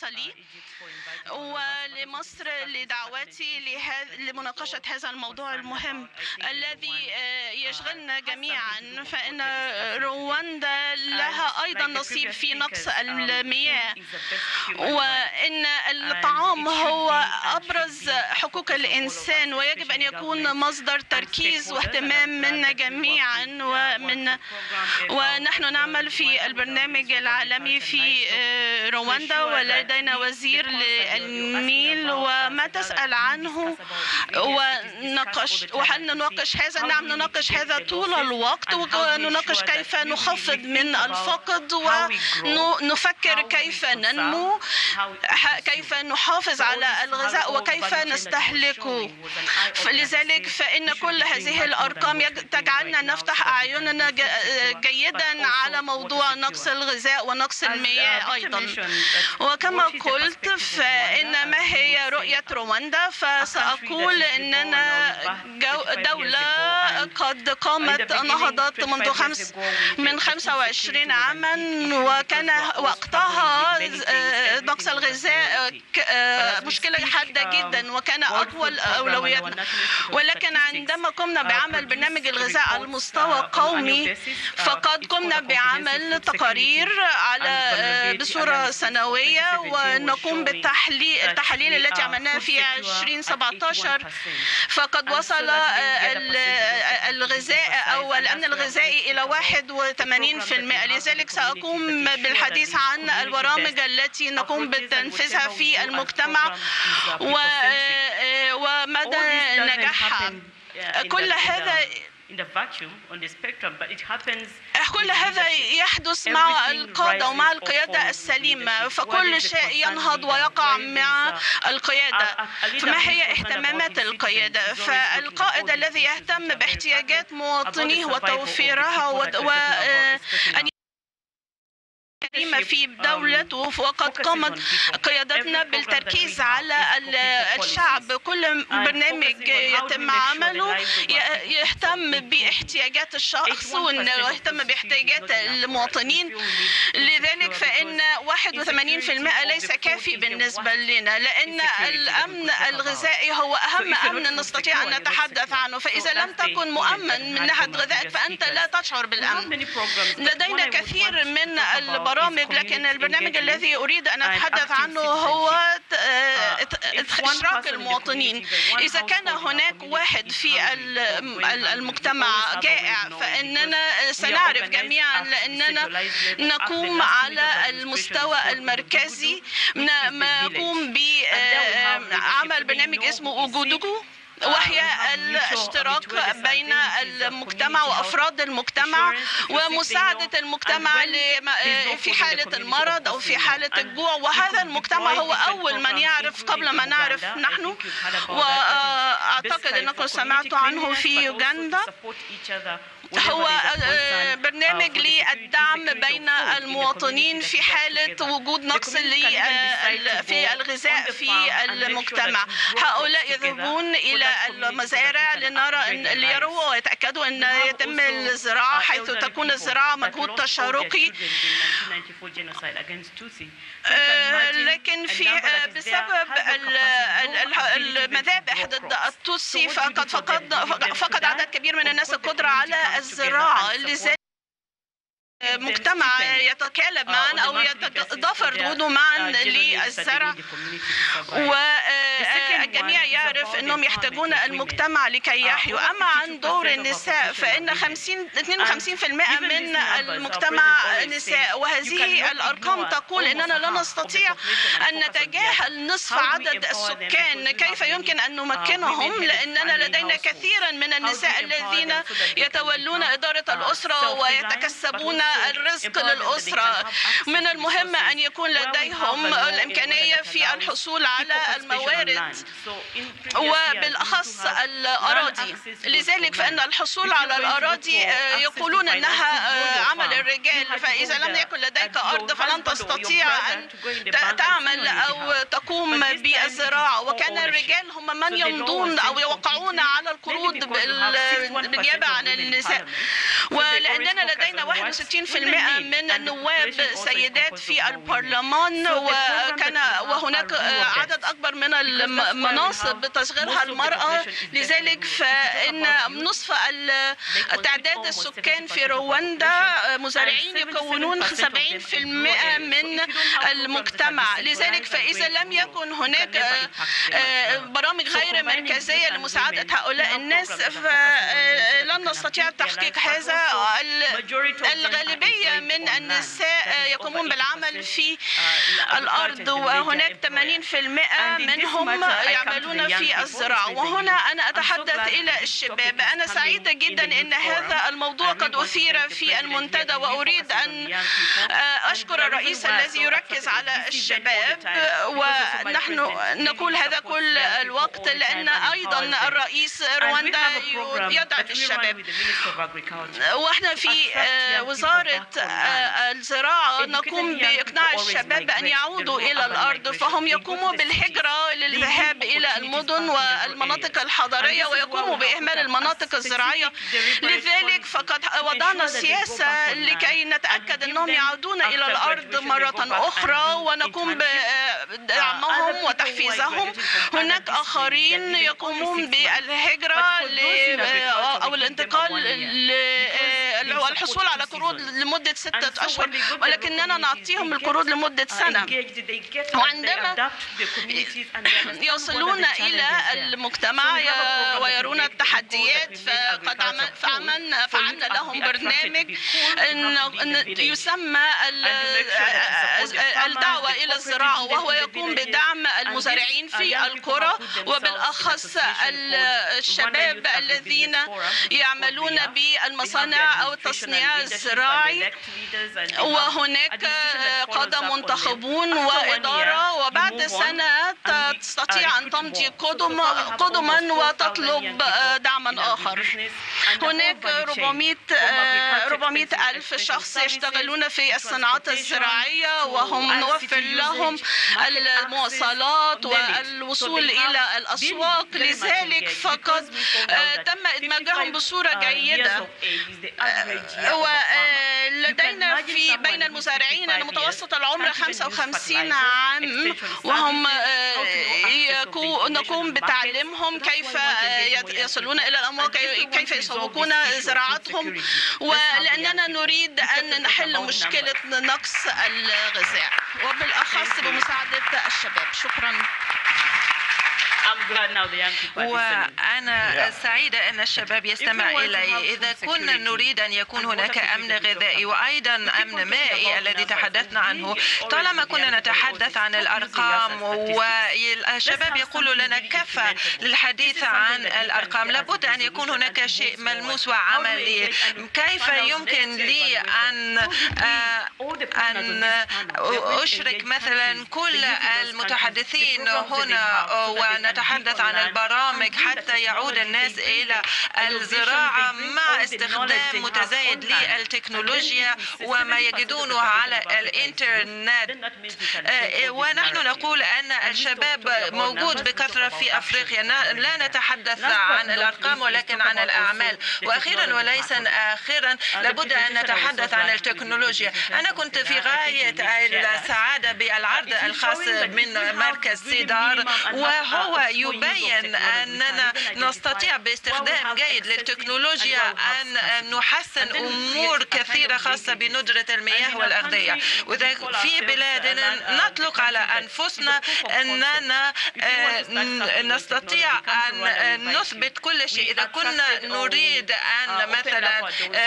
الخاصة لي ولمصر لدعوتي لمناقشة هذا الموضوع المهم الذي يشغلنا جميعا، فإن رواندا لها أيضا نصيب في نقص المياه، وإن الطعام هو أبرز حقوق الإنسان ويجب أن يكون مصدر تركيز واهتمام منا جميعا. ونحن نعمل في البرنامج العالمي في رواندا، ولدينا وزير للنيل وما تسأل عنه وهل نناقش هذا؟ نعم، نناقش هذا طول الوقت، ونناقش كيف نخفض من الفقد ونفكر كيف ننمو، كيف نحافظ على الغذاء وكيف نستهلكه. لذلك فإن كل هذه الأرقام تجعلنا نفتح أعيننا جيدا على موضوع نقص الغذاء ونقص المياه أيضا. وكما قلت فإن ما هي رؤية رواندا، فسأقول أننا دولة قد قامت نهضت من 25 عاما، وكان وقتها نقص الغذاء مشكلة حادة جدا وكان أول أولوياتنا. ولكن عندما قمنا بعمل برنامج الغذاء على المستوى قومي، فقد قمنا بعمل تقارير بصورة سنوية، ونقوم بالتحاليل التي عملناها في 2017. فقد وصل الغذاء أو الأمن الغذائي إلى 81%. لذلك سأقوم بالحديث عن البرامج التي نقوم بتنفيذها في المجتمع ومدى نجاحها. كل هذا يحدث مع القادة ومع القيادة السليمة، فكل شيء ينهض ويقع مع القيادة. فما هي اهتمامات القيادة؟ فالقائد الذي يهتم باحتياجات مواطنيه وتوفيرها وأن في دولته، وقد قامت قيادتنا بالتركيز على الشعب. كل برنامج يتم عمله يهتم باحتياجات الشخص ويهتم باحتياجات المواطنين. لذلك فإن 81% ليس كافي بالنسبة لنا، لأن الأمن الغذائي هو أهم أمن نستطيع أن نتحدث عنه. فإذا لم تكن مؤمن من ناحية غذائك فأنت لا تشعر بالأمن. لدينا كثير من البرامج، لكن البرنامج الذي أريد أن أتحدث عنه هو إشراك المواطنين. إذا كان هناك واحد في المجتمع جائع فإننا سنعرف جميعا، لأننا نقوم على المستوى المركزي، نقوم بعمل برنامج اسمه وجودكو، وهي الاشتراك بين المجتمع وأفراد المجتمع ومساعدة المجتمع في حالة المرض أو في حالة الجوع. وهذا المجتمع هو أول من يعرف قبل ما نعرف نحن. وأعتقد أنكم سمعتوا عنه في يوغندا. هو برنامج للدعم بين المواطنين في حالة وجود نقص في الغذاء في المجتمع. هؤلاء يذهبون إلى المزارع ليروا ويتأكدوا أن يتم الزراعة، حيث تكون الزراعة مجهود تشاركي. لكن بسبب المذابح ضد التوتسي فقد عدد كبير من الناس القدرة على الزراعة. لذلك مجتمع يتكالب معا أو يتضافر جهوده معا للزرع، والجميع يعرف أنهم يحتاجون المجتمع لكي يحيوا. أما عن دور النساء فإن 52% من المجتمع نساء، وهذه الأرقام تقول أننا لا نستطيع أن نتجاهل نصف عدد السكان. كيف يمكن أن نمكنهم؟ لأننا لدينا كثيرا من النساء الذين يتولون إدارة الأسرة ويتكسبون الرزق للأسرة. من المهم أن يكون لديهم الإمكانية في الحصول على الموارد وبالأخص الأراضي. لذلك فإن الحصول على الأراضي يقولون أنها عمل الرجال، فإذا لم يكن لديك أرض فلن تستطيع أن تعمل أو تقوم بالزراعة. وكان الرجال هم من يمضون أو يوقعون على القروض بالنيابة عن النساء. ولأننا لدينا 61% من النواب سيدات في البرلمان، هناك عدد أكبر من المناصب بتشغيلها المرأة. لذلك فإن نصف تعداد السكان في رواندا مزارعين يكونون 70% من المجتمع. لذلك فإذا لم يكن هناك برامج غير مركزية لمساعدة هؤلاء الناس فلن نستطيع تحقيق هذا. الغالبية من النساء يقومون بالعمل في الأرض، وهناك 80% منهم يعملون في الزراعة. وهنا أنا أتحدث إلى الشباب. أنا سعيدة جدا أن هذا الموضوع قد أثير في المنتدى، وأريد أن أشكر الرئيس الذي يركز على الشباب، ونحن نقول هذا كل الوقت لأن أيضا الرئيس رواندا يدعم الشباب. وإحنا في وزارة الزراعة نقوم بإقناع الشباب بأن يعودوا إلى الأرض، فهم يقوموا بالهجرة للذهاب إلى المدن والمناطق الحضرية ويقوموا بإهمال المناطق الزراعية. لذلك فقد وضعنا سياسة لكي نتأكد أنهم يعودون إلى الأرض مرة أخرى ونقوم بدعمهم وتحفيزهم. هناك آخرين يقومون بالهجرة أو الانتقال والحصول على قروض لمدة 6 أشهر، ولكننا نعطيهم القروض لمدة سنة. وعندما يصلون إلى المجتمع ويرون التحديات فعملنا لهم برنامج يسمى الدعوة إلى الزراعة، وهو يقوم بدعم المزارعين في القرى وبالأخص الشباب الذين يعملون بالمصانع أو التصنيع الزراعي. وهناك قادة منتخبون وإدارة، وبعد سنة تستطيع أن تمضي قدما وتطلب دعما آخر. هناك 400 ألف شخص يشتغلون في الصناعات الزراعية، وهم نوفر لهم المواصلات والوصول إلى الأسواق. لذلك فقد تم إدماجهم بصورة جيدة. ولدينا بين المزارعين أن متوسط العمر 55 عام، وهم نقوم بتعليمهم كيف يصلون إلى الأمواج، كيف يسوقون زراعتهم، ولأننا نريد أن نحل مشكلة نقص الغذاء وبالأخص بمساعدة الشباب. شكرا. وأنا سعيدة أن الشباب يستمع إلي. إذا كنا نريد أن يكون هناك أمن غذائي وأيضا أمن مائي الذي تحدثنا عنه، طالما كنا نتحدث عن الأرقام والشباب يقول لنا كفى للحديث عن الأرقام، لابد أن يكون هناك شيء ملموس وعملي. كيف يمكن لي أن أشرك مثلا كل المتحدثين هنا ونتحدث عن البرامج حتى يعود الناس إلى الزراعة مع استخدام متزايد للتكنولوجيا وما يجدونه على الإنترنت. ونحن نقول أن الشباب موجود بكثرة في أفريقيا. لا نتحدث عن الأرقام ولكن عن الأعمال. وأخيرا وليس آخرا لابد أن نتحدث عن التكنولوجيا. أنا كنت في غاية السعادة بالعرض الخاص من مركز سيدار، وهو يبين أننا نستطيع باستخدام جيد للتكنولوجيا أن نحسن أمور كثيرة خاصة بندرة المياه والأغذية. وإذا في بلادنا نطلق على أنفسنا أننا نستطيع أن نثبت كل شيء. إذا كنا نريد أن مثلا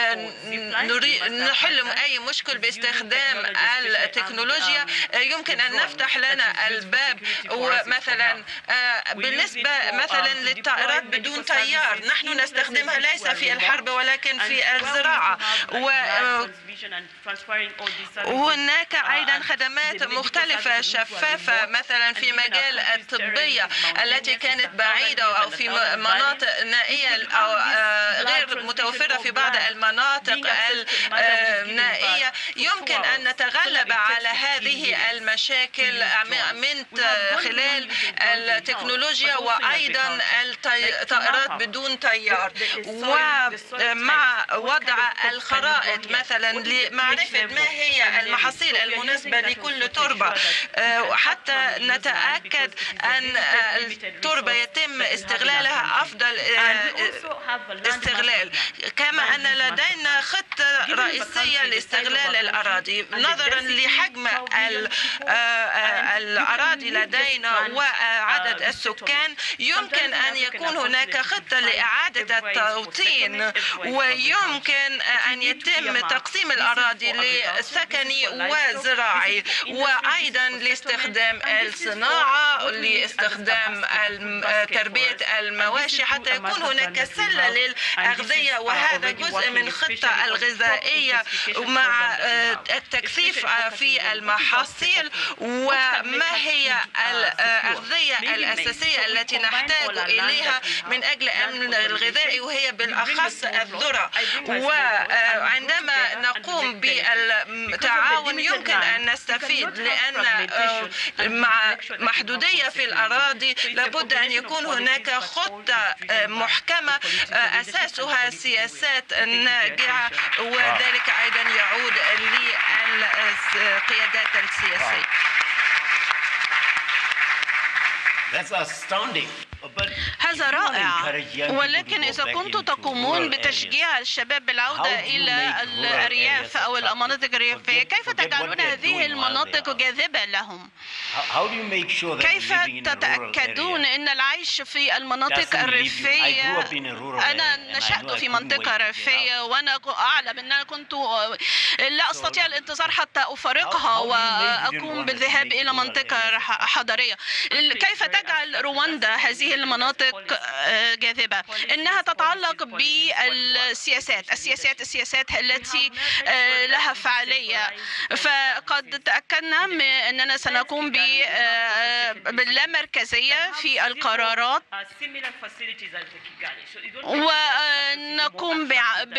نحل أي مشكل باستخدام التكنولوجيا، يمكن أن نفتح لنا الباب. ومثلا بالنسبة مثلا للطائرات بدون طيار، نحن نستخدمها ليس في الحرب ولكن في الزراعة. وهناك أيضا خدمات مختلفة شفافة مثلا في مجال الطبية التي كانت بعيدة أو في مناطق نائية أو غير متوفرة في بعض المناطق النائية. يمكن أن نتغلب على هذه المشاكل من خلال التكنولوجيا وأيضا الطائرات بدون طيار، ومع وضع الخرائط مثلا لمعرفة ما هي المحاصيل المناسبة لكل تربة، حتى نتأكد أن التربة يتم استغلالها أفضل استغلال. كما أن لدينا خطة رئيسية لاستغلال الأراضي نظرا لحجم الأراضي لدينا وعدد السكان. يمكن أن يكون هناك خطة لإعادة التوطين، ويمكن أن يتم تقسيم الأراضي لسكني وزراعي، وأيضا لاستخدام الصناعة، لاستخدام تربية المواشي، حتى يكون هناك سلة للأغذية، وهذا جزء من خطة الغذائية مع التكثيف في المحاصيل. وما هي الأغذية الأساسية التي نحتاج إليها من أجل أمن الغذائي، وهي بالأخص الذرة. وعندما نقوم بالتعاون يمكن أن نستفيد، لأن مع محدودية في الأراضي لابد أن يكون هناك خطة محكمة أساسها سياسات ناجعة، وذلك أيضا يعود للقيادات السياسية. هذا رائع، ولكن إذا كنتم تقومون بتشجيع الشباب بالعودة إلى الأرياف أو المناطق الريفية، كيف تجعلون هذه المناطق جاذبة لهم؟ كيف تتأكدون أن العيش في المناطق الريفية؟ أنا نشأت في منطقة ريفية، وأنا أعلم أن أنا كنت لا أستطيع الانتظار حتى أفارقها وأقوم بالذهاب إلى منطقة حضرية. كيف تجعل رواندا هذه المناطق جاذبة؟ إنها تتعلق بالسياسات التي لها فعالية. فقد تأكدنا من أننا سنقوم باللامركزية في القرارات، ونقوم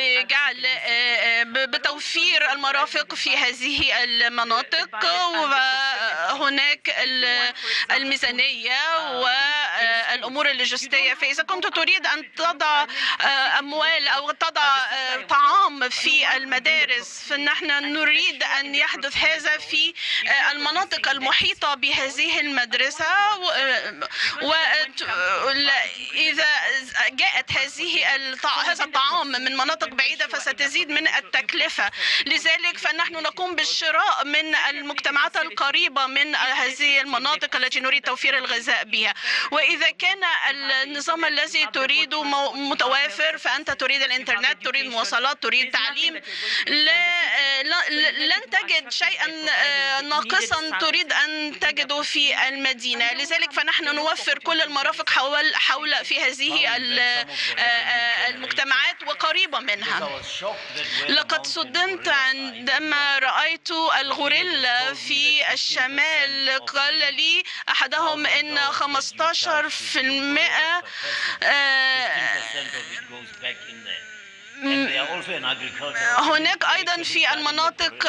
بتوفير المرافق في هذه المناطق، وهناك الميزانية والأمور اللوجستية. فإذا كنت تريد أن تضع أموال أو تضع طعام في المدارس، فنحن نريد أن يحدث هذا في المناطق المحيطة بهذه المدرسة، وإذا جاءت هذا الطعام من مناطق بعيدة فستزيد من التكلفة. لذلك فنحن نقوم بالشراء من المجتمعات القريبة من هذه المناطق التي نريد توفير الغذاء بها. وإذا كان النظام الذي تريده متوافر، فأنت تريد الإنترنت، تريد مواصلات، تريد تعليم، لن تجد شيئا ناقصا تريد أن تجده في المدينة. لذلك فنحن نوفر كل المرافق حول في هذه المجتمعات وقريبة منها. لقد صدمت عندما رأيت الغوريلا في الشمال. قال لي أحدهم إن 15% هناك أيضا في المناطق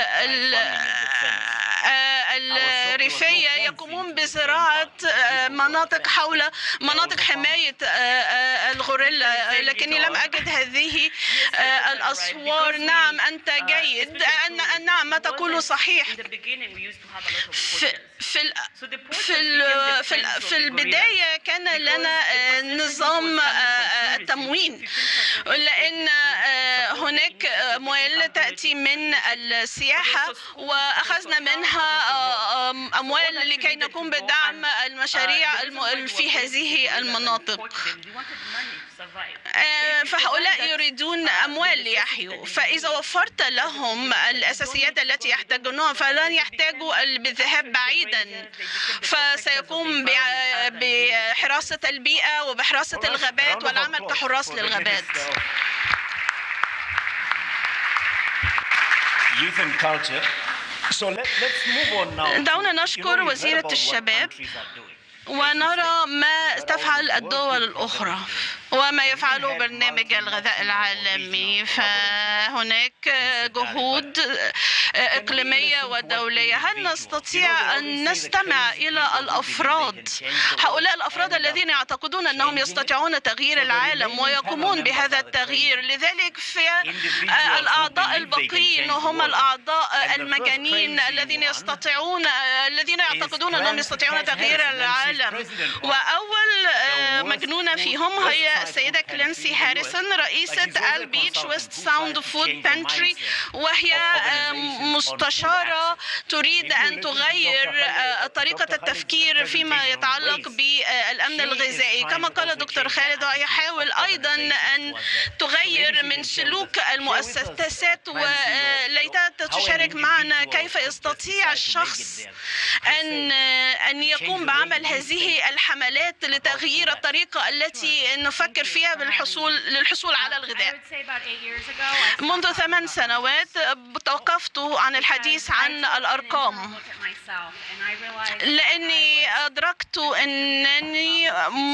الريفية يقومون بزراعة مناطق حول مناطق حماية الغوريلا، لكني لم أجد هذه الأصور. نعم أنت جيد، نعم ما تقول صحيح. في البداية كان لنا نظام التموين، لأن هناك أموال تأتي من السياحة وأخذنا منها أموال لكي نقوم بدعم المشاريع في هذه المناطق. فهؤلاء يريدون أموال ليحيوا، فإذا وفرت لهم الأساسيات التي يحتاجونها فلن يحتاجوا بالذهاب بعيدا، فسيقوم بحراسة البيئة وبحراسة الغابات والعمل كحراس للغابات. دعونا نشكر وزيرة الشباب ونرى ما تفعل الدول الأخرى. وما يفعله برنامج الغذاء العالمي. فهناك جهود إقليمية ودولية. هل نستطيع أن نستمع إلى الأفراد، هؤلاء الأفراد الذين يعتقدون أنهم يستطيعون تغيير العالم ويقومون بهذا التغيير؟ لذلك في الأعضاء الباقين هم الأعضاء المجانين الذين يعتقدون أنهم يستطيعون تغيير العالم. وأول مجنونة فيهم هي السيدة كلينسي هاريسون، رئيسة البيتش ويست ساوند فود بانتري، وهي مستشارة تريد أن تغير طريقة التفكير فيما يتعلق بالأمن الغذائي. كما قال دكتور خالد، ويحاول أيضا أن تغير من سلوك المؤسسات. وليتها تشارك معنا كيف يستطيع الشخص أن يقوم بعمل هذه الحملات لتغيير الطريقة التي نفكر فيها للحصول على الغذاء. منذ 8 سنوات توقفت عن الحديث عن الأرقام، لأني أدركت أنني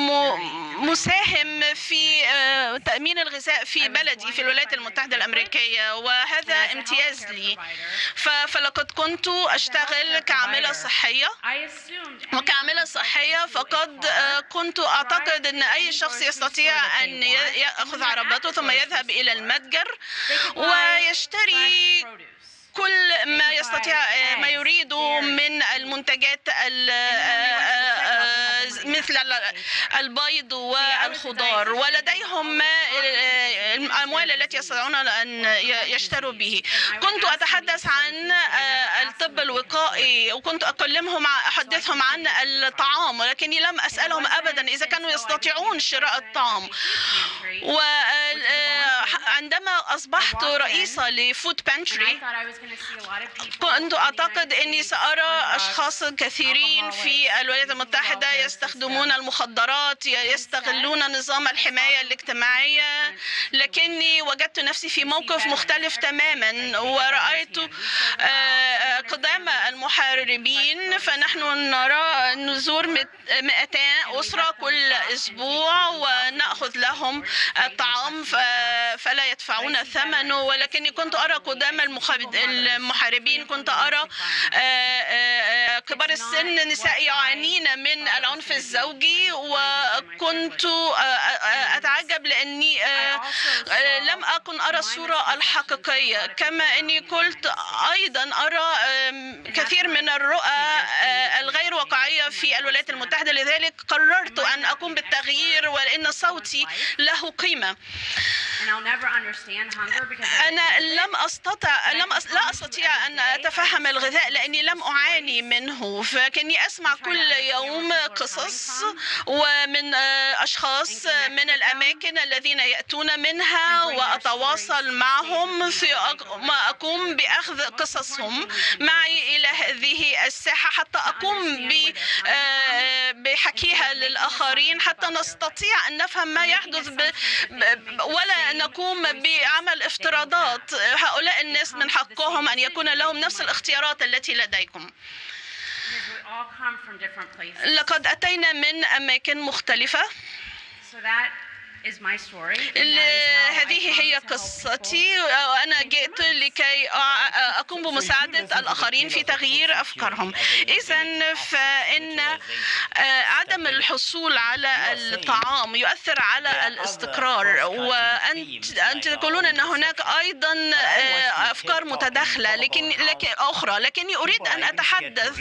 مساهم في تأمين الغذاء في بلدي في الولايات المتحدة الأمريكية، وهذا امتياز لي. فلقد كنت أشتغل كعاملة صحية، وكعاملة صحية فقد كنت أعتقد أن أي شخص يستطيع أن يأخذ عربته ثم يذهب إلى المتجر ويشتري كل ما يستطيع ما يريده من المنتجات مثل البيض والخضار، ولديهم الأموال التي يستطيعون أن يشتروا به. كنت أتحدث عن الطب الوقائي، وكنت أحدثهم عن الطعام، ولكني لم أسألهم أبدا إذا كانوا يستطيعون شراء الطعام. وعندما أصبحت رئيسة لفود بانتري كنت أعتقد أني سأرى أشخاص كثيرين في الولايات المتحدة يستخدمون المخدرات، يستغلون نظام الحماية الاجتماعية، لكني وجدت نفسي في موقف مختلف تماما، ورأيت قدام المحاربين. فنحن نزور 200 أسرة كل أسبوع ونأخذ لهم الطعام فلا يدفعون ثمنه، ولكني كنت أرى قدام المحاربين، كنت أرى كبار السن، نساء يعانين من العنف الزوجي، وكنت أتعجب لأني لم أكن أرى الصورة الحقيقية. كما أني كنت أيضا أرى كثير من الرؤى الغير واقعية في الولايات المتحدة. لذلك قررت أن أقوم بالتغيير، ولأن صوتي له قيمة. أنا لا أستطيع أن أتفهم الغذاء لأني لم أعاني منه، فكني أسمع كل يوم قصص ومن أشخاص من الأماكن الذين يأتون منها، وأتواصل معهم في ما أقوم بأخذ قصصهم معي إلى هذه الساحة حتى أقوم بحكيها للآخرين، حتى نستطيع أن نفهم ما يحدث ولا نقوم بعمل افتراضات. هؤلاء الناس من حقهم أن يكون لهم نفس الاختيارات التي لديكم. لقد أتينا من أماكن مختلفة. هذه هي قصتي، وأنا جئت لكي أقوم بمساعدة الآخرين في تغيير أفكارهم. إذن فإن عدم الحصول على الطعام يؤثر على الاستقرار، وأنت تقولون أن هناك أيضا أفكار متداخلة لكني أريد أن أتحدث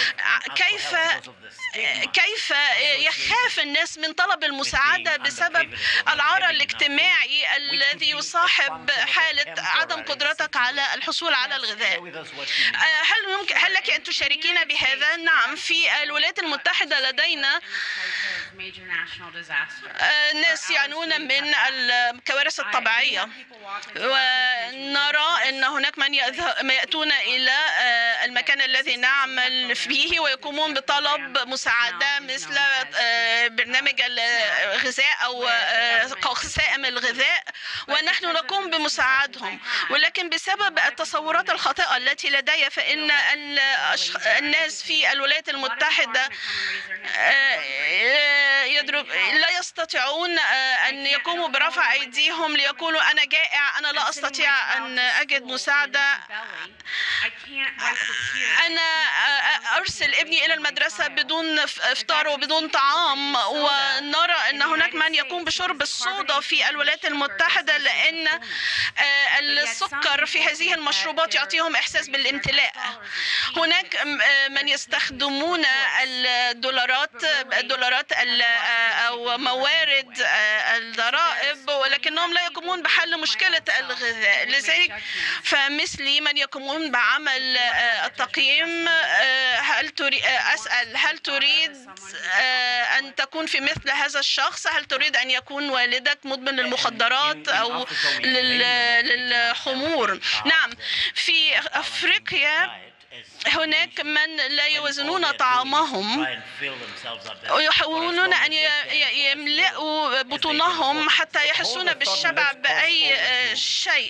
كيف يخاف الناس من طلب المساعدة بسبب العار الاجتماعي الذي يصاحب حالة عدم قدرتك على الحصول على الغذاء. هل لك أن تشاركين بهذا؟ نعم، في الولايات المتحدة لدينا ناس يعانون من الكوارث الطبيعية، ونرى أن هناك من يأتون إلى المكان الذي نعمل فيه ويقومون بطلب مساعدة مثل برنامج الغذاء أو قوائم الغذاء، ونحن نقوم بمساعدهم. ولكن بسبب التصورات الخاطئة التي لدي، فإن الناس في الولايات المتحدة المتحدة لا يستطيعون أن يقوموا برفع أيديهم ليقولوا أنا جائع، أنا لا أستطيع أن أجد مساعدة، أنا أرسل ابني إلى المدرسة بدون إفطار وبدون طعام. ونرى أن هناك من يقوم بشرب الصودا في الولايات المتحدة لأن السكر في هذه المشروبات يعطيهم إحساس بالامتلاء. هناك من يستخدمون الدولارات أو موارد الضرائب ولكنهم لا يقومون بحل مشكلة الغذاء. لذلك فمثلي من يقومون بعمل التقييم هل تريد أن تكون في مثل هذا الشخص؟ هل تريد أن يكون والدك مدمن للمخدرات أو للخمور؟ نعم، في أفريقيا هناك من لا يوزنون طعامهم ويحاولون أن يملئوا بطونهم حتى يحسون بالشبع بأي شيء.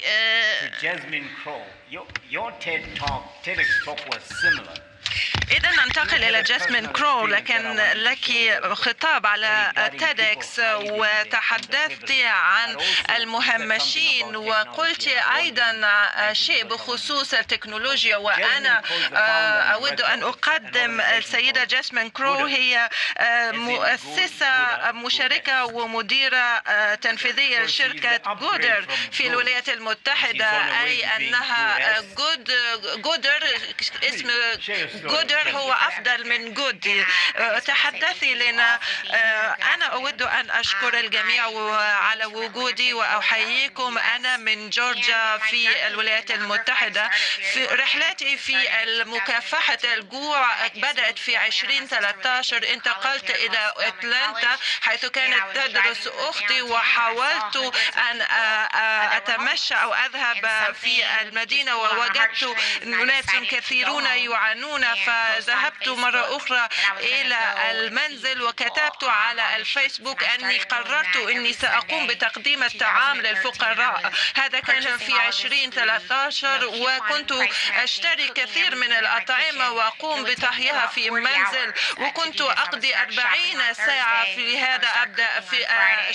إذا ننتقل إلى جاسمين كرو، لكن لك خطاب على تيدكس وتحدثت عن المهمشين وقلت أيضا شيء بخصوص التكنولوجيا. وأنا أود أن أقدم السيدة جاسمين كرو، هي مؤسسة مشاركة ومديرة تنفيذية لشركة جودر في الولايات المتحدة، أي أنها جودر، اسم جودر هو أفضل من جود. تحدثي لنا. أنا أود أن أشكر الجميع على وجودي وأحييكم. أنا من جورجيا في الولايات المتحدة. في رحلتي في مكافحة الجوع بدأت في 2013. انتقلت إلى أتلانتا حيث كانت تدرس أختي، وحاولت أن أتمشى أو أذهب في المدينة ووجدت ناس كثيرون يعانون، فذهبت مرة أخرى إلى المنزل وكتبت على الفيسبوك أني قررت أني سأقوم بتقديم الطعام للفقراء. هذا كان في 2013، وكنت أشتري كثير من الأطعمة وأقوم بطهيها في المنزل، وكنت أقضي 40 ساعة في هذا. أبدأ في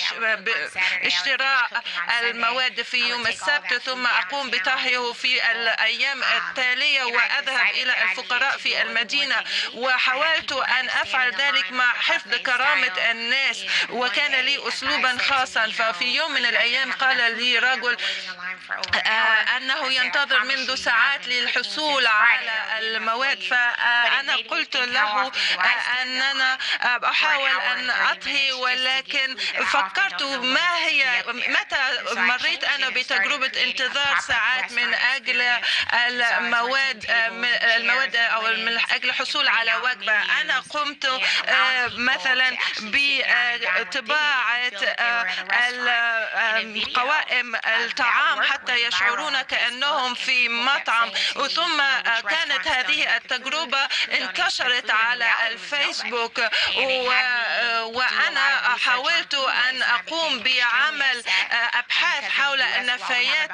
اشتراء المواد في يوم السبت، ثم أقوم بطهيه في الأيام التالية وأذهب إلى الفقراء في المدينة. وحاولت أن أفعل ذلك مع حفظ كرامة الناس، وكان لي أسلوبا خاصا. ففي يوم من الأيام قال لي رجل أنه ينتظر منذ ساعات للحصول على المواد، فأنا قلت له أننا أحاول أن أطهي، ولكن فكرت متى مريت أنا بتجربة انتظار ساعات من أجل المواد أو من أجل الحصول على وجبة. أنا قمت مثلا بطباعة قوائم الطعام حتى يشعرون كأنهم في مطعم، ثم كانت هذه التجربة انتشرت على الفيسبوك، وأنا حاولت أن أقوم بعمل أبحاث حول النفايات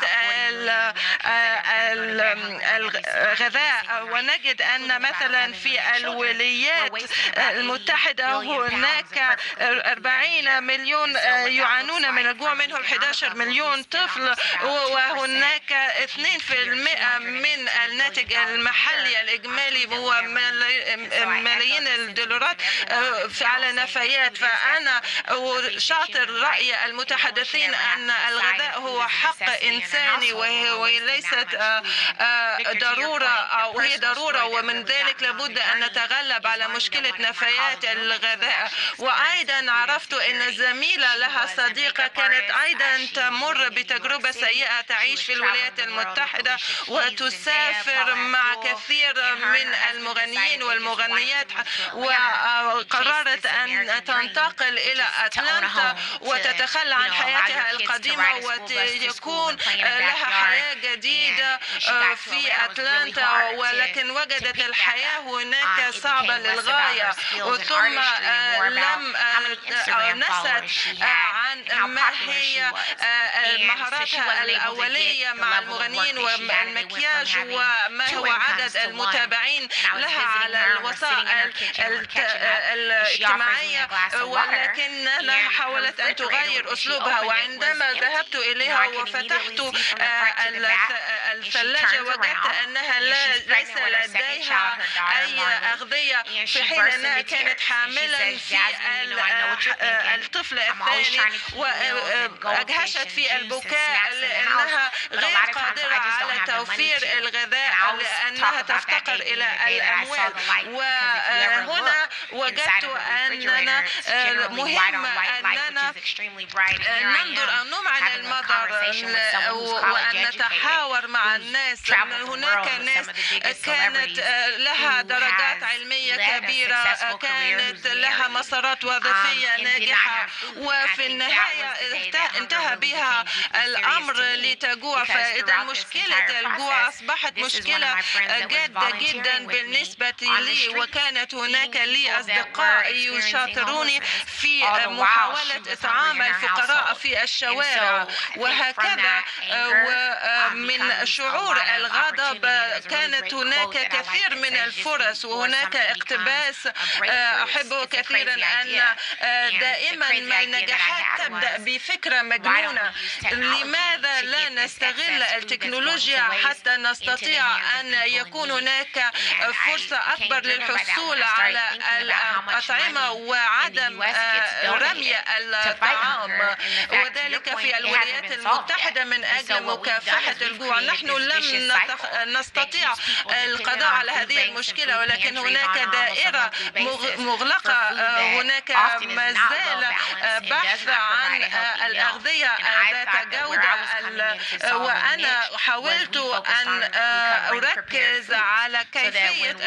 الغذاء. ونجد أن مثلا في الولايات المتحدة هناك 40 مليون يعانون من الجوع، منهم 11 مليون طفل، وهناك 2% من الناتج المحلي الإجمالي هو ملايين الدولارات على نفايات. فأنا شاطر رأي المتحدثين أن الغذاء هو حق إنساني وليست ضرورة، أو هي ضرورة، ومن ذلك لابد أن نتغلب على مشكلة نفايات الغذاء. وأيضا عرفت أن زميلة لها صديقة كانت أيضا تمر بتجربة سيئة، تعيش في الولايات المتحدة وتسافر مع كثير من المغنيين والمغنيات، وقررت أن تنتقل إلى أتلانتا وتتخلى عن حياتها القديمة ويكون لها حياة جديدة في أتلانتا، ولكن وجدت الحياة هناك صعبة للغاية. ثم لم نست عن ما هي مهاراتها الأولية مع المغنيين والمكياج، وما هو عدد المتابعين لها على الوسائل الاجتماعية، ولكنها حاولت أن تغير أسلوبها. وعندما ذهبت إليها وفتحت الثلاجة وجدت أنها ليس لديها أي أغذية، في حين أنها كانت حاملا في الطفل الثاني، وأجهشت في البكاء لأنها غير قادرة على توفير الغذاء لأنها تفتقر إلى الأموال. وهنا وجدت أننا مهم أننا ننظر أو نمعن المظهر وأن نتحاور مع الناس. هناك ناس كانت لها درجات علمية كبيرة، كانت لها مسارات وظيفية ناجحة، وفي النهاية انتهى بها الأمر لتجوع. فإذا مشكلة الجوع أصبحت مشكلة جادة جدا بالنسبة لي، وكانت هناك لي أصدقاء يشاطروني في محاولة إطعام الفقراء في الشوارع وهكذا. ومن شعور الغضب كانت هناك كثير من الفرص وهناك اقتباس أحبه كثيرا، أن دائما ما النجاحات تبدأ بفكرة مجنونة. لماذا لا نستغل التكنولوجيا حتى نستطيع أن يكون هناك فرصة أكبر للحصول على الأطعمة وعدم رمي الطعام، وذلك في الولايات المتحدة من أجل مكافحة الجوع. نحن لم نستطيع القضاء على هذه المشكلة، ولكن هناك دائرة مغلقة، هناك ما زال بحث عن الأغذية ذات جودة. وأنا حاولت أن أركز على كيفية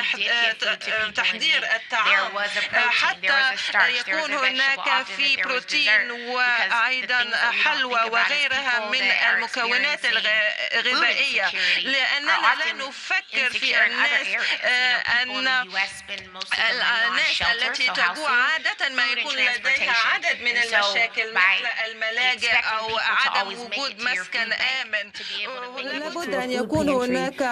تحضير الطعام حتى يكون هناك في بروتين وأيضا حلوى وغيرها من المكونات الغذائية، لأننا لا نفكر في الناس أن الناس التي تجوع عادة ما يكون لديها عدد من المشاكل مثل الملاجئ أو عدم وجود مسكن آمن. لابد أن يكون هناك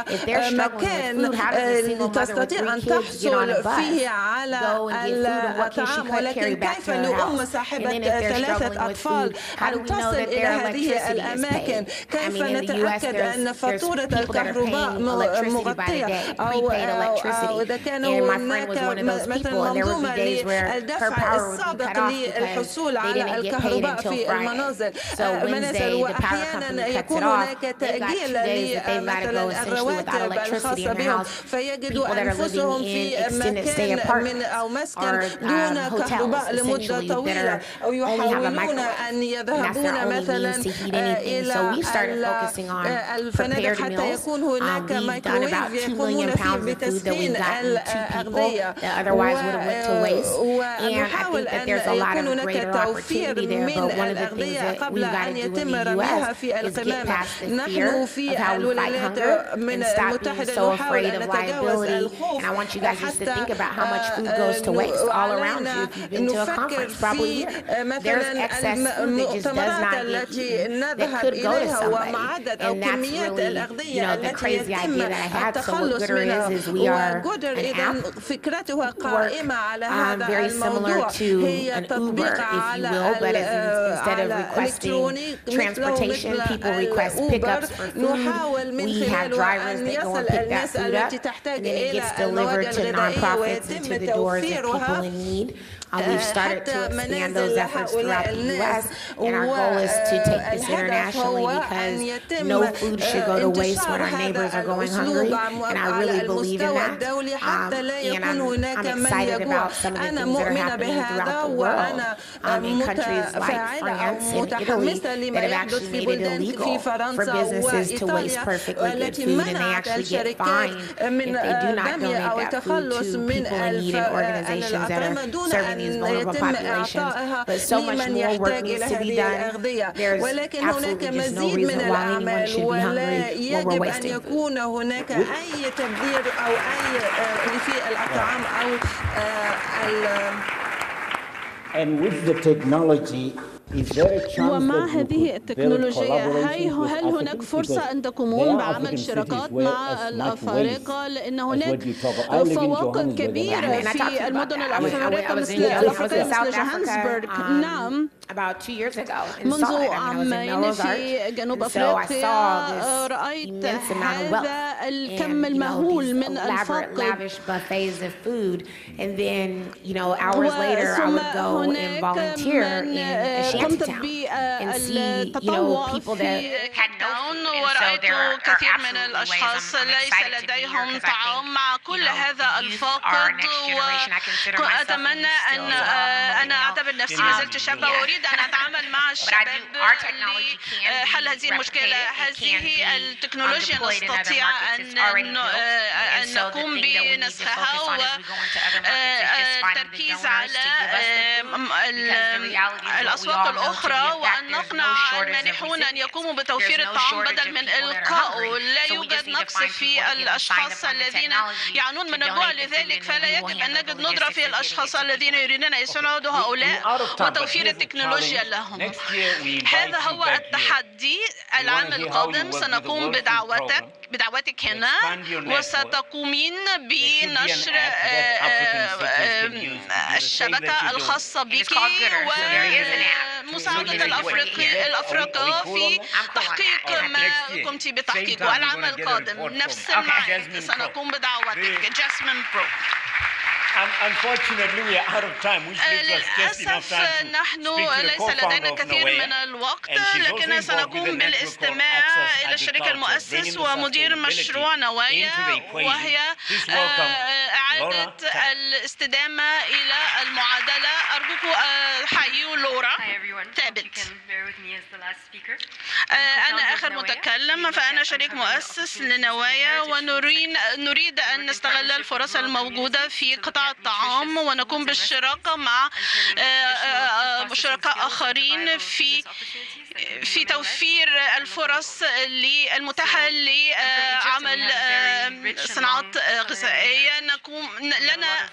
مكان تستطيع أن تحصل فيه على الطعام، ولكن كيف لأم صاحبة 3 أطفال أن تصل إلى هذه الأماكن؟ كيف نتأكد أن فاتورة الكهرباء مغطية، أو إذا كان هناك مثلا منظومة للدفع السابق للحصول على الكهرباء في المنازل. وأحيانا يكون هناك تأجيل لمثلا الرواتب الخاصة بهم، فيجدوا أنفسهم في مكان من أو مسكن دون كهرباء لمدة طويلة، أو يحاولون أن يذهبون مثلا إلى الفنادق حتى يكون هناك مايكروويف يقومون فيه بتسخين الأغذية، ونحاول أن يكون هناك توفير من الأغذية قبل أن يتم رميها في القمامة. نحن في الولايات المتحدة نحاول أن نتجاوز الخوف حتى نفكر في مثلا المؤتمرات التي نذهب إليها ومع عدد أو كميات الأغذية التي يتم التخلص منها. وجودر إذا فكرتها قائمة على هذا الموضوع، هي تطبيق على الإلكتروني مثل أوبر، نحاول من خلاله أن يصل الناس التي تحتاج إلى المواد الغذائية ويتم توفيرها We've started to expand those efforts throughout the U.S. and our goal is to take this internationally because no food should go to waste when our neighbors are going hungry, and I really believe in that. And I'm excited about some of the things that are happening throughout the world in countries like France and Italy that have actually made it illegal for businesses to waste perfectly good food, and they actually get fined if they do not donate that food to people in need and organizations that are serving these vulnerable populations. But so much more work needs to be done. There's absolutely just no reason why anyone should be hungry when we're wasting food. يكون هناك أي تبذير أو أي في الأطعام أو And with the technology ومع هذه التكنولوجيا هل هناك فرصة أن تقومون بعمل شراكات مع الأفارقة، لأن هناك فواقد كبيرة في المدن الأفريقية مثل جوهانسبرغ؟ نعم، منذ عامين في جنوب أفريقيا رأيت هذا الكم المهول من الفقر، ثم هناك من قمت بالتطوع في كيبتاون ورأيت كثير من الأشخاص ليس لديهم طعام مع كل هذا الفقد، وأتمنى أن أنا أعتبر نفسي ما زلت شابة وأريد أن أتعامل مع الشباب لحل هذه المشكلة. هذه التكنولوجيا نستطيع أن نقوم بنسخها والتركيز على الأسواق الأخرى، وأن نقنع المانحون أن يقوموا بتوفير الطعام بدل من إلقائه. لا يوجد نقص في الأشخاص الذين يعانون من الجوع، لذلك فلا يجب أن نجد ندرة في الأشخاص الذين يريدون أن يساعدوا هؤلاء وتوفير التكنولوجيا لهم. هذا هو التحدي. العام القادم سنقوم بدعوتك هنا، وستقومين بنشر الشبكة الخاصة بك ومساعدة الأفريقيا في تحقيق ما قمت بتحقيقه. العام القادم نفس الميعاد سنقوم بدعوتك. جاسمين برو. للأسف نحن ليس لدينا كثير من الوقت، لكن سنقوم بالاستماع إلى الشريك المؤسس ومدير مشروع نوايا، وهي إعادة الاستدامة إلى المعادلة. أرجوكم حيوا لورا ثابت. أنا آخر متكلم، فأنا شريك مؤسس لنوايا، ونريد أن نستغل الفرص الموجودة في قطاع الطعام ونقوم بالشراكة مع شركاء آخرين في توفير الفرص المتاحة لعمل صناعات غذائية. لنا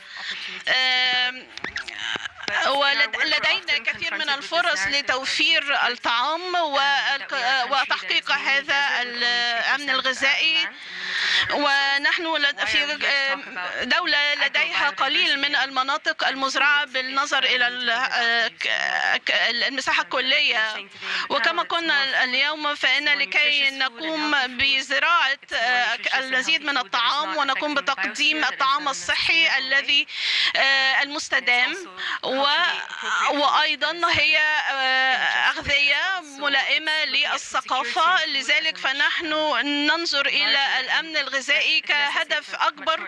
ولدينا كثير من الفرص لتوفير الطعام وتحقيق هذا الأمن الغذائي، ونحن في دولة لديها قليل من المناطق المزرعة بالنظر إلى المساحة الكلية. وكما قلنا اليوم، فإن لكي نقوم بزراعة المزيد من الطعام ونقوم بتقديم الطعام الصحي الذي المستدام، وأيضا هي أغذية ملائمة للثقافة. لذلك فنحن ننظر إلى الأمن الغذائي كهدف أكبر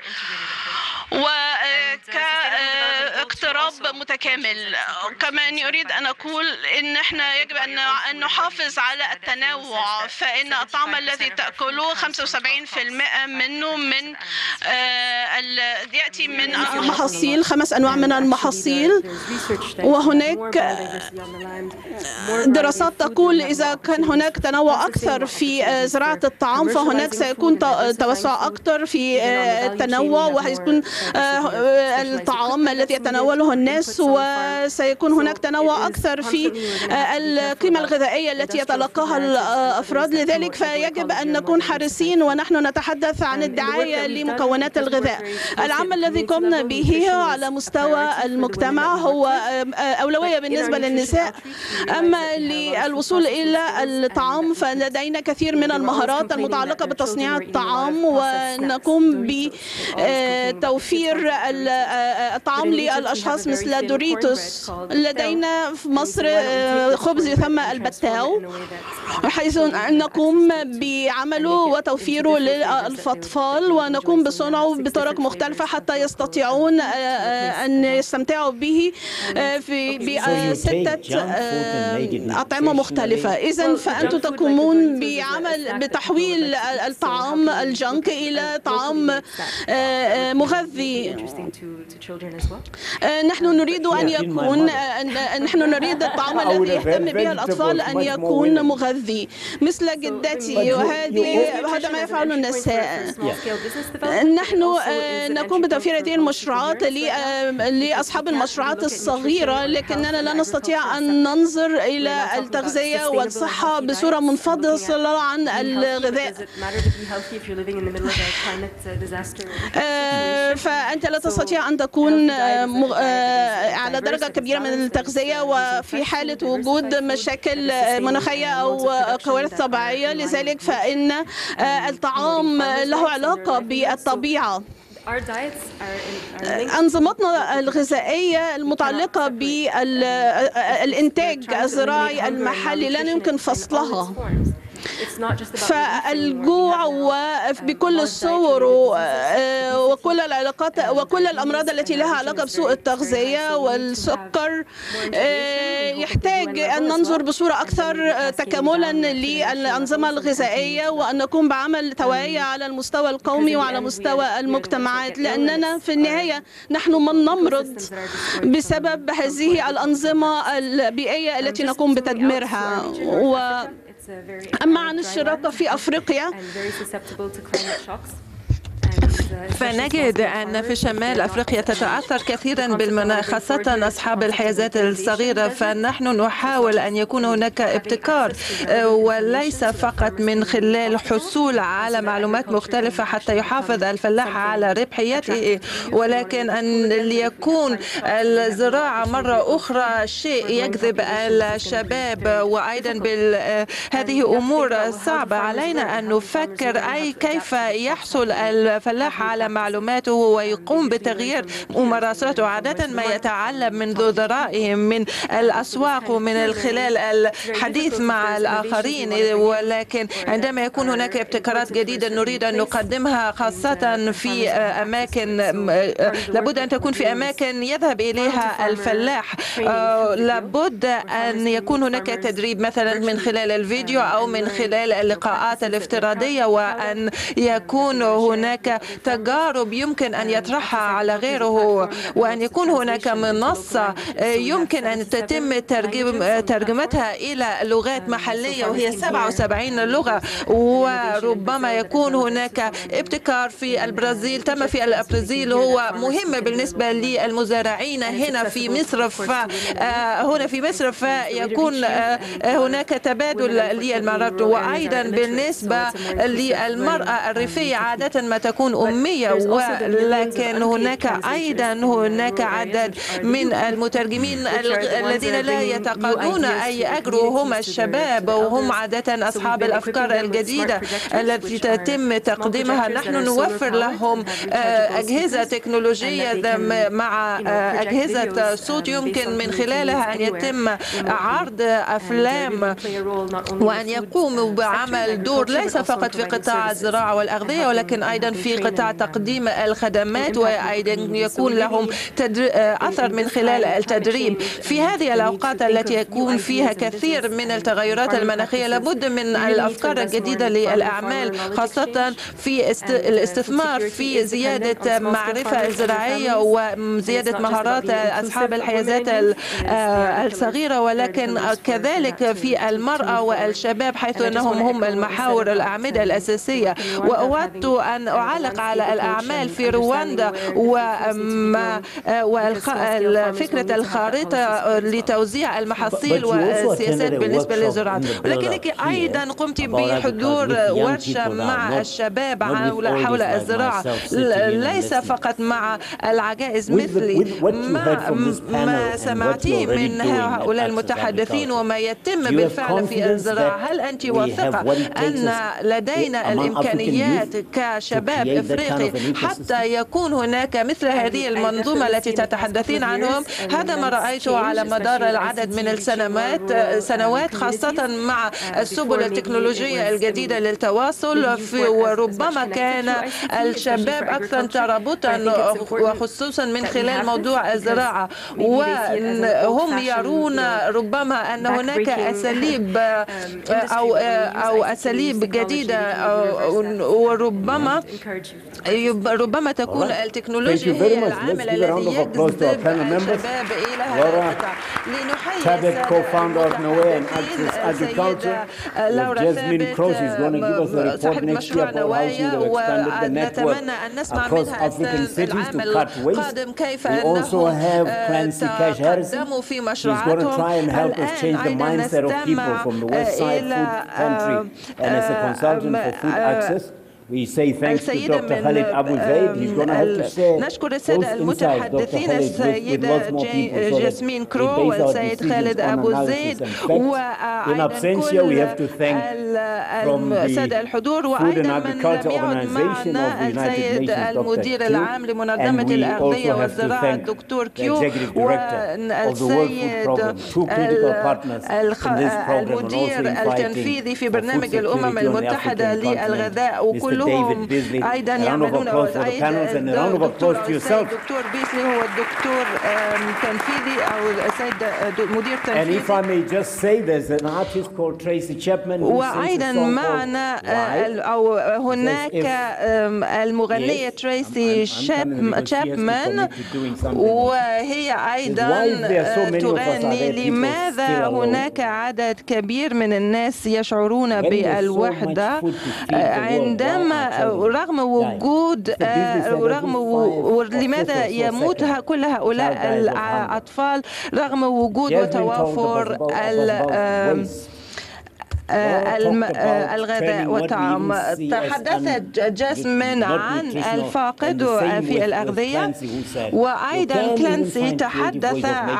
وكاقتراب متكامل. كمان أريد أن أقول إن إحنا يجب أن نحافظ على التنوع، فإن الطعام الذي تأكله 75% منه يأتي من المحاصيل، 5 أنواع من المحاصيل. وهناك دراسات تقول إذا كان هناك تنوع أكثر في زراعة الطعام، فهناك سيكون توسع أكثر في التنوع، وهيكون الطعام الذي يتناوله الناس، وسيكون هناك تنوع أكثر في القيمة الغذائية التي يتلقاها الأفراد. لذلك فيجب أن نكون حريصين ونحن نتحدث عن الدعاية لمكونات الغذاء. العمل الذي قمنا به على مستوى المجتمع هو أولوية بالنسبة للنساء. أما للوصول إلى الطعام فلدينا كثير من المهارات المتعلقة بتصنيع الطعام، ونقوم بتوفير الطعام للأشخاص مثل دوريتوس. لدينا في مصر خبز يسمى البتاو، حيث نقوم بعمله وتوفيره للأطفال، ونقوم بصنعه بطرق مختلفة حتى يستطيعون أن يستمتعوا به ب6 أطعمة مختلفة. إذن فأنتم تقومون بتحويل الطعام الجنك إلى طعام مغذي. نحن نريد أن يكون نحن نريد الطعام الذي يهتم به الأطفال أن يكون مغذي مثل جدتي، وهذا ما يفعله النساء. نحن نقوم بتوفير هذه المشروعات لأصحاب المشروعات الصغيرة، لكننا لا نستطيع أن ننظر إلى التغذية والصحة بصورة منفصلة عن الغذاء. فأنت لا تستطيع أن تكون على درجة كبيرة من التغذية وفي حالة وجود مشاكل مناخية أو كوارث طبيعية. لذلك فإن الطعام له علاقة بالطبيعة. أنظمتنا الغذائية المتعلقة بالإنتاج الزراعي المحلي لا يمكن فصلها. فالجوع بكل الصور وكل العلاقات وكل الأمراض التي لها علاقة بسوء التغذية والسكر يحتاج أن ننظر بصورة أكثر تكاملا للأنظمة الغذائية، وأن نقوم بعمل توعية على المستوى القومي وعلى مستوى المجتمعات، لأننا في النهاية نحن من نمرض بسبب هذه الأنظمة البيئية التي نقوم بتدميرها. أما عن الشراكة في أفريقيا، فنجد أن في شمال أفريقيا تتأثر كثيرا بالمناخ، خاصة أصحاب الحيازات الصغيرة. فنحن نحاول أن يكون هناك ابتكار، وليس فقط من خلال حصول على معلومات مختلفة حتى يحافظ الفلاح على ربحيته، ولكن أن ليكون الزراعة مرة أخرى شيء يجذب الشباب. وأيضا هذه أمور صعبة، علينا أن نفكر كيف يحصل الفلاح على معلوماته ويقوم بتغيير ممارساته. عادة ما يتعلم من ذرائهم من الأسواق ومن خلال الحديث مع الآخرين، ولكن عندما يكون هناك ابتكارات جديدة نريد أن نقدمها، خاصة في أماكن لابد أن تكون في أماكن يذهب إليها الفلاح. لابد أن يكون هناك تدريب مثلا من خلال الفيديو أو من خلال اللقاءات الافتراضية، وأن يكون هناك تجارب يمكن أن يطرحها على غيره، وأن يكون هناك منصة يمكن أن تتم ترجمتها إلى لغات محلية، وهي 77 لغة. وربما يكون هناك ابتكار في البرازيل، تم في البرازيل، هو مهم بالنسبة للمزارعين هنا في مصر. هنا في مصر فيكون هناك تبادل للمهارات. وأيضا بالنسبة للمرأة الريفية عادة ما تكون أمية، ولكن هناك عدد من المترجمين الذين لا يتقاضون أي أجر، وهم الشباب، وهم عادة أصحاب الأفكار الجديدة التي تتم تقديمها. نحن نوفر لهم أجهزة تكنولوجية مع أجهزة صوت يمكن من خلالها أن يتم عرض أفلام، وأن يقوموا بعمل دور ليس فقط في قطاع الزراعة والأغذية، ولكن أيضا في قطاع تقديم الخدمات، وأيضا يكون لهم أثر من خلال التدريب. في هذه الأوقات التي يكون فيها كثير من التغيرات المناخية لابد من الأفكار الجديدة للأعمال، خاصة في الاستثمار في زيادة معرفة الزراعية وزيادة مهارات أصحاب الحيازات الصغيرة، ولكن كذلك في المرأة والشباب، حيث أنهم هم المحاور الأعمدة الأساسية. وأود أن أعلق على الأعمال في رواندا وفكرة الخارطة لتوزيع المحاصيل والسياسات بالنسبة للزراعة، ولكنك أيضا قمت بحضور ورشة مع الشباب حول الزراعة، ليس فقط مع العجائز مثلي. ما سمعتيه من هؤلاء المتحدثين وما يتم بالفعل في الزراعة، هل أنت واثقة أن لدينا الإمكانيات كشباب إفريقي حتى يكون هناك مثل هذه المنظومة التي تتحدثين عنهم؟ هذا ما رأيته على مدار العدد من السنوات، خاصة مع السبل التكنولوجية الجديدة للتواصل، وربما كان الشباب أكثر ترابطا وخصوصا من خلال موضوع الزراعة، وهم يرون ربما أن هناك أساليب أو أساليب جديدة، وربما ربما تكون التكنولوجيا هي العامل الذي يجذب الشباب إلى هذا القطاع. لنحيي السيدة لورا ثابت صاحبة مشروع نوايا، ونتمنى أن نسمع منها العام القادم كيف أنهم تقدموا في مشروعاتهم. الآن أيضا نستمع إلى السيدة نشكر السادة المتحدثين، السيدة جاسمين كرو والسيد خالد أبو زيد، وأيضا كل السادة الحضور، وأيضا من لم يعد معنا السيد المدير العام لمنظمة الأغذية والزراعة الدكتور كيو، والسيد المدير التنفيذي في برنامج الأمم المتحدة للغذاء، وكلهم أيضا يعملون. الدكتور بيسلي هو الدكتور تنفيذي أو السيد مدير تنفيذي. وأيضا معنا أو هناك المغنية تريسي تشابمان، وهي أيضا تغني. لماذا هناك عدد كبير من الناس يشعرون بالوحدة عندما رغم وجود لماذا يموت كل هؤلاء الأطفال رغم وجود وتوافر الغذاء والطعام؟ تحدثت جاسمين عن الفاقد في الأغذية، وأيضا كلانسي تحدث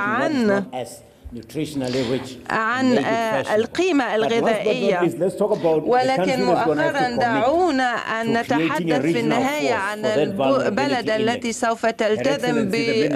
عن القيمة الغذائية. ولكن مؤخرا دعونا أن نتحدث في النهاية عن البلد التي سوف تلتزم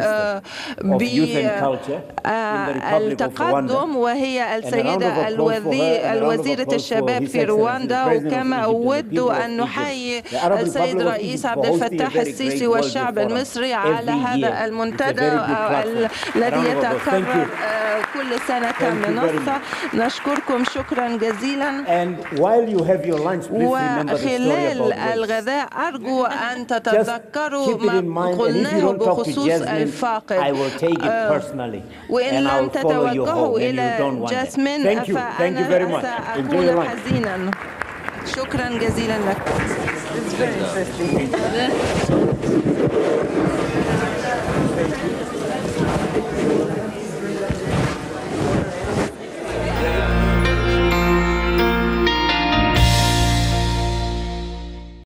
بالتقدم، وهي السيدة الوزيرة الشباب في رواندا. وكما أود أن نحيي السيد رئيس عبد الفتاح السيسي والشعب المصري على هذا المنتدى الذي يتكرر كل سنة كمنصة. نشكركم شكرا جزيلا. وخلال الغذاء أرجو أن تتذكروا ما قلناه بخصوص الفاقد، وإن لم تتوجهوا إلى جاسمين فأنا سأكون حزينا. شكرا جزيلا لكم.